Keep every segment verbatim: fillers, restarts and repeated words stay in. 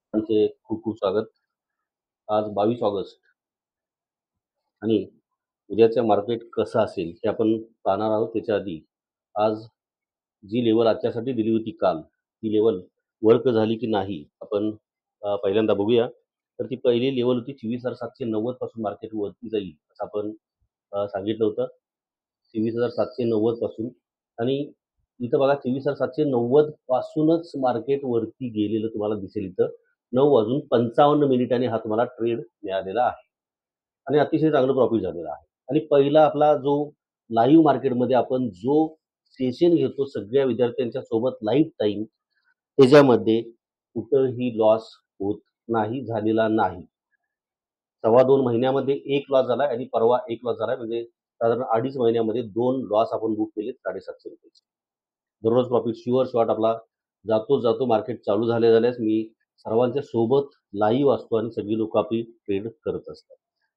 तुमचे खूप खूप स्वागत. आज बावीस ऑगस्ट आणि उद्याचं मार्केट कसं असेल हे आपण पाहणार आहोत. त्याच्या आधी आज जी लेवल आजच्यासाठी दिली होती काल, ती लेवल वर्क झाली की नाही आपण अ, पहिल्यांदा बघूया. तर ती पहिली लेवल होती चोवीस हजार सातशे नव्वद पासून मार्केट वरती जाईल असं आपण अ, सांगितलं होतं. चोवीस हजार सातशे नव्वद पासून आणि इथं बघा चोवीस हजार सातशे नव्वद पासूनच मार्केट वरती गेलेलं तुम्हाला दिसेल इथं. नऊ वाजून पंचावन्न मिनिटांनी हा तुम्हाला ट्रेड मिळालेला आहे आणि अतिशय चांगलं प्रॉफिट झालेलं आहे. आणि पहिला आपला जो लाईव्ह मार्केटमध्ये आपण जो सेशन घेतो सगळ्या विद्यार्थ्यांच्या सोबत लाईफ टाईम, त्याच्यामध्ये कुठंही लॉस होत नाही, झालेला नाही. सव्वा दोन महिन्यामध्ये एक लॉस झालाय आणि परवा एक लॉस झालाय म्हणजे साधारण अडीच महिन्यामध्ये दोन लॉस आपण बुक केले साडेसातशे रुपयाचे. दररोज प्रॉफिट शुअर शॉट आपला जातो जातो मार्केट चालू झाल्या झाल्यास मी सर्वांच्या सोबत लाईव्ह असतो आणि सगळी लोकं आपली ट्रेड करत असतात.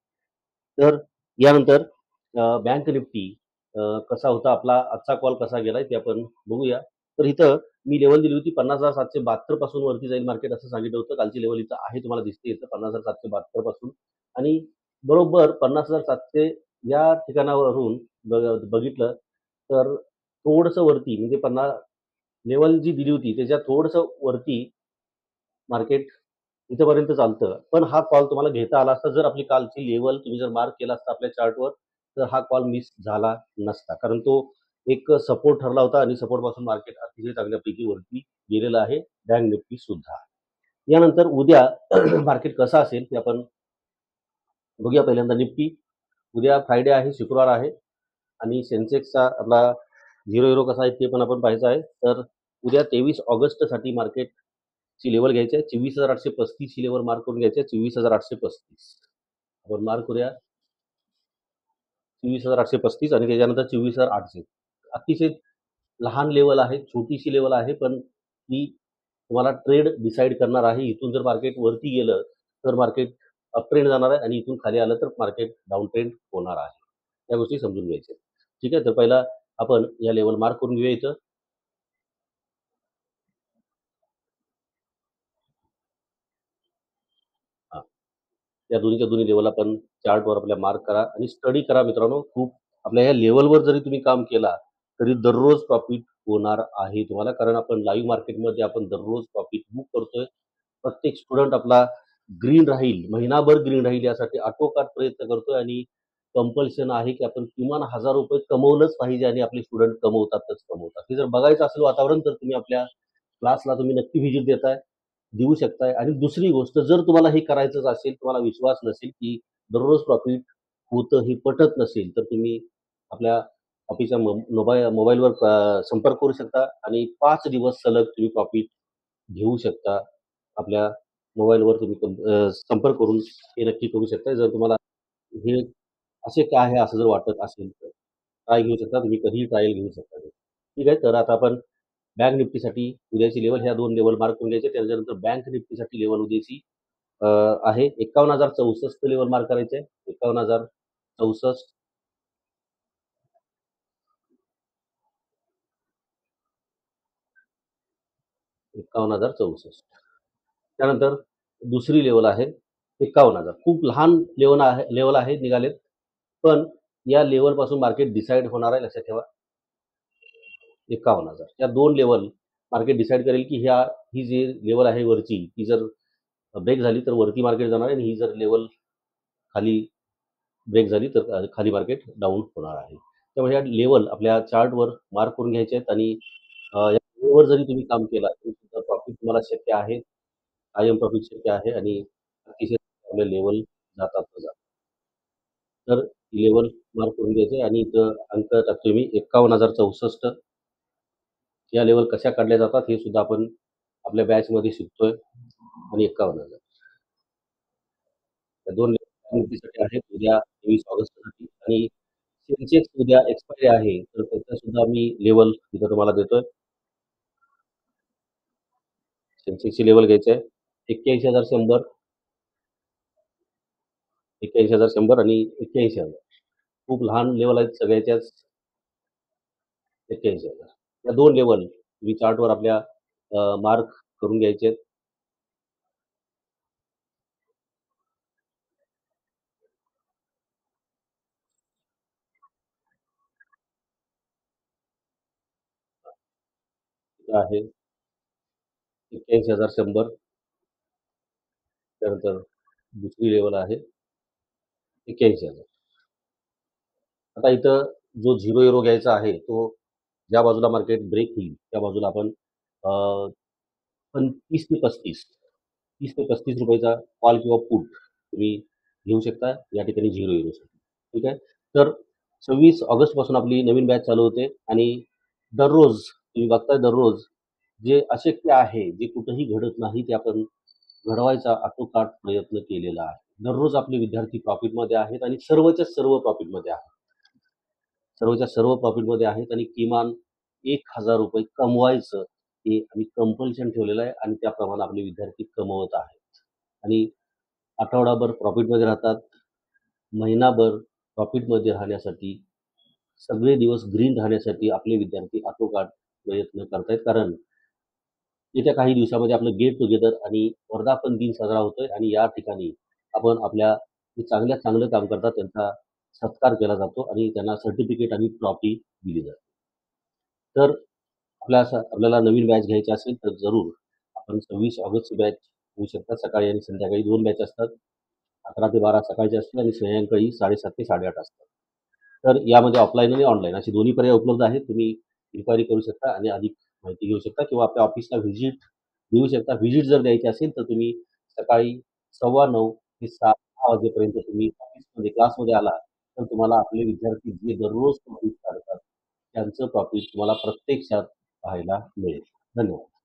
तर यानंतर अ, बँक निफ्टी अ, कसा होता आपला आजचा कॉल कसा गेलाय ते आपण बघूया. तर इथं मी लेव्हल दिली होती पन्नास हजार सातशे बहात्तर पासून वरती जाईल मार्केट असं सांगितलं होतं. कालची लेव्हल इथं आहे तुम्हाला दिसते इथं पन्नास हजार सातशे बहात्तर पासून आणि बरोबर पन्नास हजार सातशे या ठिकाणावरून बघ बघितलं तर थोडंसं वरती म्हणजे पन्नास लेव्हल जी दिली होती त्याच्या थोडंसं वरती मार्केट इथपर्यंत चालतं. पण हा कॉल तुम्हाला घेता आला असता जर आपली कालची लेव्हल तुम्ही जर मार्क केला असता आपल्या चार्टवर, तर हा कॉल मिस झाला नसता. कारण तो एक सपोर्ट ठरला होता आणि सपोर्टपासून मार्केट अतिशय चांगल्यापैकी वरती गेलेलं आहे. बँक निफ्टी सुद्धा. यानंतर उद्या मार्केट कसं असेल ते आपण बघूया पहिल्यांदा निफ्टी. उद्या फ्रायडे आहे, शुक्रवार आहे आणि सेन्सेक्सचा आपला झिरो युरो कसा आहे ते पण आपण पाहायचं आहे. तर उद्या तेवीस ऑगस्टसाठी मार्केटची लेव्हल घ्यायची आहे. चोवीस हजार आठशे पस्तीस ही लेव्हल मार्क करून घ्यायची आहे. चोवीस हजार आठशे पस्तीस आपण मार्क करूया. चोवीस हजार आठशे पस्तीस आणि त्याच्यानंतर चोवीस हजार आठशे. अतिशय लहान लेव्हल आहे, छोटीशी लेव्हल आहे, पण ती तुम्हाला ट्रेड डिसाईड करणार आहे. इथून जर मार्केट वरती गेलं, तर मार्केट अप ट्रेंड जाणार आहे आणि इथून खाली आलं तर मार्केट डाउन ट्रेंड होणार आहे. या गोष्टी समजून घ्यायच्या. ठीक आहे. तर पहिला आपण या लेव्हल मार्क करून घेऊया इथं. हां. या दोन्हीच्या दोन्ही लेव्हल आपण चार्टवर आपल्या मार्क करा आणि स्टडी करा मित्रांनो. खूप आपल्या या लेव्हलवर जरी तुम्ही काम केला, तरी दररोज प्रॉफिट होणार आहे तुम्हाला. कारण आपण लाईव्ह मार्केटमध्ये आपण दररोज प्रॉफिट बुक करतोय. प्रत्येक स्टुडंट आपला ग्रीन राहील, महिनाभर ग्रीन राहील यासाठी आटोकाट प्रयत्न करतोय आणि कंपल्शन आहे, की आपण किमान ₹एक हजार रुपये कमवलंच पाहिजे आणि आपले स्टुडंट कमवतातच कमवतात. हे जर बघायचं असेल वातावरण तर तुम्ही आपल्या क्लासला तुम्ही नक्की व्हिजिट देताय, देऊ शकताय आणि दुसरी गोष्ट जर तुम्हाला हे करायचंच असेल, तुम्हाला विश्वास नसेल, की दररोज प्रॉफिट होतं हे पटत नसेल, तर तुम्ही आपल्या ऑफिसच्या मो मोबाईल मोबाईलवर अ, संपर्क करू शकता आणि पाच दिवस सलग तुम्ही प्रॉफिट घेऊ शकता. आपल्या मोबाईलवर तुम्ही कं अ, संपर्क करून हे नक्की करू शकता. जर तुम्हाला हे असे का आहे असं जर वाटत असेल तर. ट्राय घेऊ शकता. तुम्ही कधीही ट्रायल घेऊ शकता. ठीक आहे. तर आता आपण बँक निफ्टीसाठी उद्याची लेव्हल ह्या दोन लेव्हल मार्क करून घ्यायचे. त्याच्यानंतर बँक निफ्टीसाठी लेव्हल उद्याची अ, आहे एकावन्न हजार चौसष्ट लेव्हल मार्क करायचे आहे. एकावन्न हजार चौसष्ट एकावन्न हजार चौसष्ट त्यानंतर दुसरी लेव्हल आहे एकावन्न हजार खूप लहान लेव्हल आहे लेव्हल आहे निघालेत. पण या लेव्हलपासून मार्केट डिसाईड होणार आहे लक्षात ठेवा. एकावन्न हजार या दोन लेव्हल मार्केट डिसाईड करेल, की ह्या ही जी लेव्हल आहे वरची, ती जर ब्रेक झाली तर वरती मार्केट जाणार आहे आणि ही जर लेव्हल खाली ब्रेक झाली तर अ, खाली मार्केट डाउन होणार आहे. त्यामुळे या लेव्हल आपल्या चार्टवर मार्क करून घ्यायचे आहेत आणि अ, या लेव्हलवर जरी तुम्ही काम केलं तरी सुद्धा प्रॉफिट तुम्हाला शक्य आहे. कायम प्रॉफिट शक्य आहे आणि अतिशय चांगले लेव्हल जातात जातात. तर लेव्हल मार्क करून घ्यायचे आणि इथं अंक टाकतोय मी एकावन्न हजार चौसष्ट या लेव्हल कशा काढल्या जातात हे सुद्धा आपण आपल्या बॅचमध्ये शिकतोय आणि एकावन्न हजार त्या दोन लेव्हल आहेत उद्या तेवीस ऑगस्टसाठी आणि सेन्सेक्स उद्या एक्सपायरी आहे, तर त्याचा सुद्धा मी लेव्हल इथं तुम्हाला देतोय. सेन्सेक्सची लेव्हल घ्यायची आहे. एक्क्याऐंशी हजार शंभर एक्क्याऐंशी हजार शंभर आणि एक्क्याऐंशी हजार खूप लहान लेव्हल आहेत सगळ्याच्याच एक्क्याऐंशी हजार या दोन लेव्हल तुम्ही चार्टवर आपल्या अ, मार्क करून घ्यायचे आहेत. आहे एक्क्याऐंशी हजार शंभर. त्यानंतर दुसरी लेव्हल आहे एक्क्याऐंशी हजार. आता इथं जो झिरो युरो घ्यायचा आहे, तो ज्या बाजूला मार्केट ब्रेक होईल, त्या बाजूला आपण अ, पण तीस ते पस्तीस तीस ते पस्तीस रुपयाचा कॉल किंवा पुट तुम्ही घेऊ शकता या ठिकाणी झिरो युरोसाठी. ठीक आहे. तर सव्वीस ऑगस्टपासून आपली नवीन बॅच चालू होते आणि दररोज तुम्ही बघताय दररोज जे अशक्य आहे, जे कुठेही घडत नाही, ते आपण घडवायचा आटोकाट प्रयत्न केलेला आहे. दररोज आपले विद्यार्थी प्रॉफिटमध्ये आहेत आणि सर्वच्या सर्व प्रॉफिटमध्ये आहेत. सर्वच्या सर्व प्रॉफिटमध्ये आहेत आणि किमान एक हजार रुपये कमवायचं हे आम्ही कंपल्शन ठेवलेलं आहे आणि त्याप्रमाणे आपले विद्यार्थी कमवत आहेत. आणि आठवडाभर प्रॉफिटमध्ये राहतात. महिनाभर प्रॉफिटमध्ये राहण्यासाठी, सगळे दिवस ग्रीन राहण्यासाठी आपले विद्यार्थी आटोकाट प्रयत्न करतायत. कारण येत्या काही दिवसामध्ये आपलं गेट टुगेदर आणि वर्धापन दिन साजरा होतोय आणि या ठिकाणी आपण आपल्या जे चांगल्यात चांगलं काम करतात त्यांचा सत्कार केला जातो आणि त्यांना सर्टिफिकेट आणि ट्रॉफी दिली जाते. तर आपल्या असं आपल्याला नवीन बॅच घ्यायची असेल तर जरूर आपण सव्वीस ऑगस्टची बॅच घेऊ शकता. सकाळी आणि संध्याकाळी दोन बॅच असतात. अकरा ते बारा सकाळची असते आणि सायंकाळी साडेसात ते साडेआठ असतात. तर यामध्ये ऑफलाईन आणि ऑनलाईन असे दोन्ही पर्याय उपलब्ध आहेत. तुम्ही इन्क्वायरी करू शकता आणि अधिक माहिती घेऊ शकता किंवा आपल्या ऑफिसला व्हिजिट देऊ शकता. व्हिजिट जर द्यायची असेल तर तुम्ही सकाळी सव्वा नऊ ते सहा वाजेपर्यंत तुम्ही ऑफिसमध्ये क्लासमध्ये आला, तर तुम्हाला आपले विद्यार्थी जे दररोज प्रॉफिट काढतात, त्यांचं प्रॉफिट तुम्हाला प्रत्यक्षात पाहायला मिळेल. धन्यवाद.